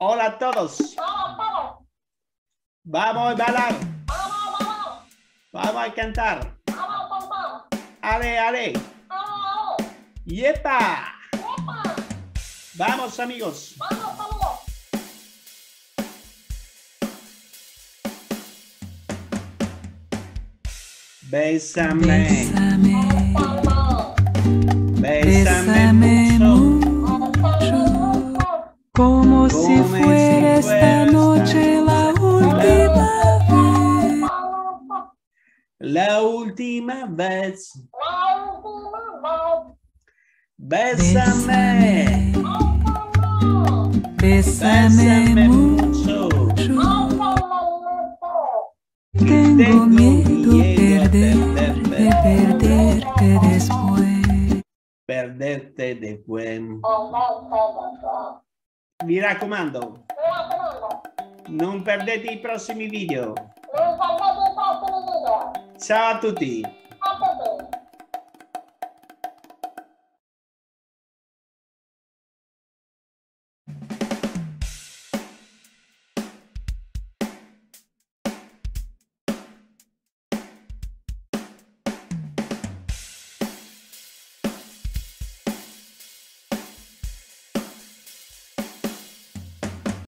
Hola a todos. Vamos a bailar. Vamos a cantar. Ale, ale. ¡Yepa! Vamos, amigos. Bésame. Bésame mucho. Como si fuera esta noche la última vez. La última vez. Bésame. Bésame mucho. Tengo miedo de perderte después. Perderte después. Mi raccomando, non perdete i prossimi video. Ciao a tutti.